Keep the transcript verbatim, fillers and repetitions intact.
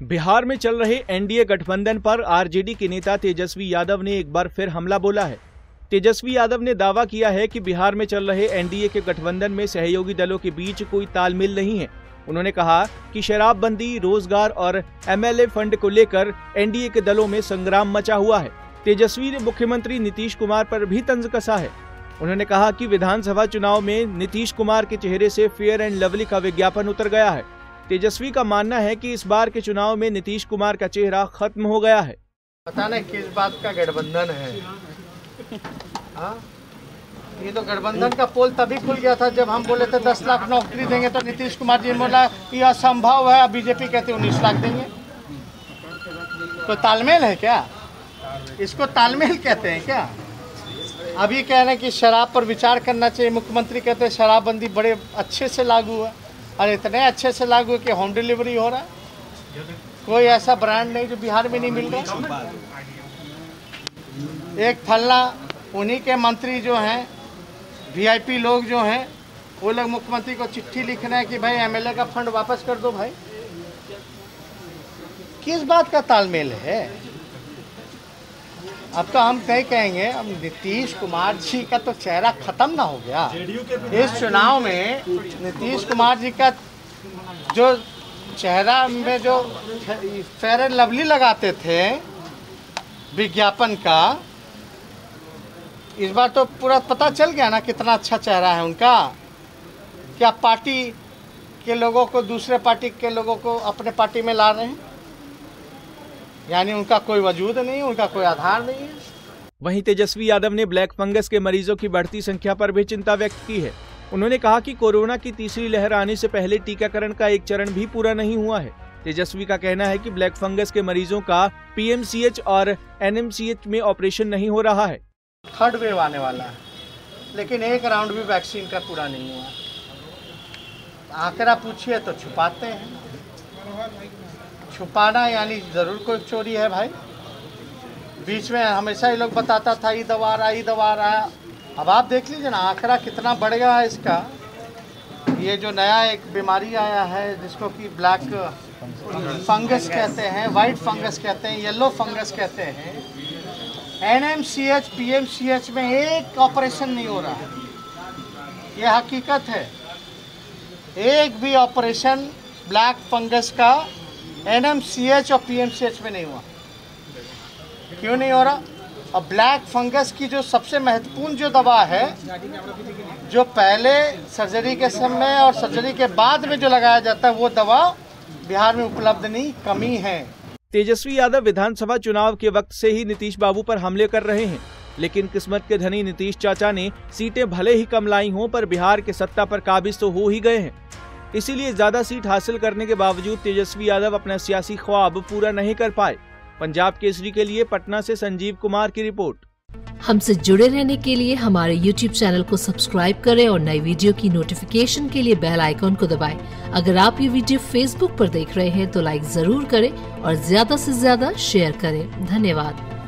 बिहार में चल रहे एनडीए गठबंधन पर आरजेडी के नेता तेजस्वी यादव ने एक बार फिर हमला बोला है। तेजस्वी यादव ने दावा किया है कि बिहार में चल रहे एनडीए के गठबंधन में सहयोगी दलों के बीच कोई तालमेल नहीं है। उन्होंने कहा कि शराबबंदी, रोजगार और एमएलए फंड को लेकर एनडीए के दलों में संग्राम मचा हुआ है। तेजस्वी ने मुख्यमंत्री नीतीश कुमार पर भी तंज कसा है। उन्होंने कहा कि विधानसभा चुनाव में नीतीश कुमार के चेहरे से फेयर एंड लवली का विज्ञापन उतर गया है। तेजस्वी का मानना है कि इस बार के चुनाव में नीतीश कुमार का चेहरा खत्म हो गया है। पता नहीं किस बात का गठबंधन है। हाँ? ये तो गठबंधन का पोल तभी खुल गया था जब हम बोले थे दस लाख नौकरी देंगे, तो नीतीश कुमार जी बोला ये असंभव है, बीजेपी कहते उन्नीस लाख देंगे। तो तालमेल है क्या? इसको तालमेल कहते हैं क्या? अभी कह रहे हैं कि शराब पर विचार करना चाहिए। मुख्यमंत्री कहते हैं शराबबंदी बड़े अच्छे से लागू है, और इतने अच्छे से लागू है कि होम डिलीवरी हो रहा है। कोई ऐसा ब्रांड नहीं जो बिहार में नहीं मिल रहा। एक फलना उन्हीं के मंत्री जो हैं, वीआईपी लोग जो हैं, वो लोग मुख्यमंत्री को चिट्ठी लिख रहे हैं कि भाई एमएलए का फंड वापस कर दो। भाई किस बात का तालमेल है? अब तो हम कहीं कहेंगे, अब नीतीश कुमार जी का तो चेहरा खत्म ना हो गया। इस चुनाव में नीतीश कुमार जी का जो चेहरा में जो फेयर एंड लवली लगाते थे विज्ञापन का, इस बार तो पूरा पता चल गया ना कितना अच्छा चेहरा है उनका। क्या पार्टी के लोगों को दूसरे पार्टी के लोगों को अपने पार्टी में ला रहे हैं? यानी उनका कोई वजूद नहीं, उनका कोई आधार नहीं है। वहीं तेजस्वी यादव ने ब्लैक फंगस के मरीजों की बढ़ती संख्या पर भी चिंता व्यक्त की है। उन्होंने कहा कि कोरोना की तीसरी लहर आने से पहले टीकाकरण का एक चरण भी पूरा नहीं हुआ है। तेजस्वी का कहना है कि ब्लैक फंगस के मरीजों का पीएमसीएच और एनएमसीएच में ऑपरेशन नहीं हो रहा है। थर्ड वेव आने वाला है, लेकिन एक राउंड भी वैक्सीन का पूरा नहीं हुआ। आंकड़ा पूछिए तो छुपाते हैं। छुपाना यानी जरूर कोई चोरी है भाई। बीच में हमेशा ये लोग बताता था ये दवा रहा ये दवा रहा। अब आप देख लीजिए ना आंकड़ा कितना बढ़ गया है इसका। ये जो नया एक बीमारी आया है जिसको कि ब्लैक फंगस कहते हैं, वाइट फंगस कहते हैं, येलो फंगस कहते हैं। एनएमसीएच, पीएमसीएच में एक ऑपरेशन नहीं हो रहा है। ये हकीकत है। एक भी ऑपरेशन ब्लैक फंगस का एनएमसीएच और पीएमसीएच में नहीं हुआ। क्यों नहीं हो रहा? और ब्लैक फंगस की जो सबसे महत्वपूर्ण जो दवा है, जो पहले सर्जरी के समय और सर्जरी के बाद में जो लगाया जाता है, वो दवा बिहार में उपलब्ध नहीं, कमी है। तेजस्वी यादव विधानसभा चुनाव के वक्त से ही नीतीश बाबू पर हमले कर रहे हैं, लेकिन किस्मत के धनी नीतीश चाचा ने सीटें भले ही कम लाई हों पर बिहार के सत्ता पर काबिज तो हो ही गए हैं। इसीलिए ज्यादा सीट हासिल करने के बावजूद तेजस्वी यादव अपना सियासी ख्वाब पूरा नहीं कर पाए। पंजाब केसरी के लिए पटना से संजीव कुमार की रिपोर्ट। हमसे जुड़े रहने के लिए हमारे यूट्यूब चैनल को सब्सक्राइब करें और नई वीडियो की नोटिफिकेशन के लिए बेल आइकॉन को दबाएं। अगर आप ये वीडियो फेसबुक पर देख रहे हैं तो लाइक जरूर करें और ज्यादा से ज्यादा शेयर करें। धन्यवाद।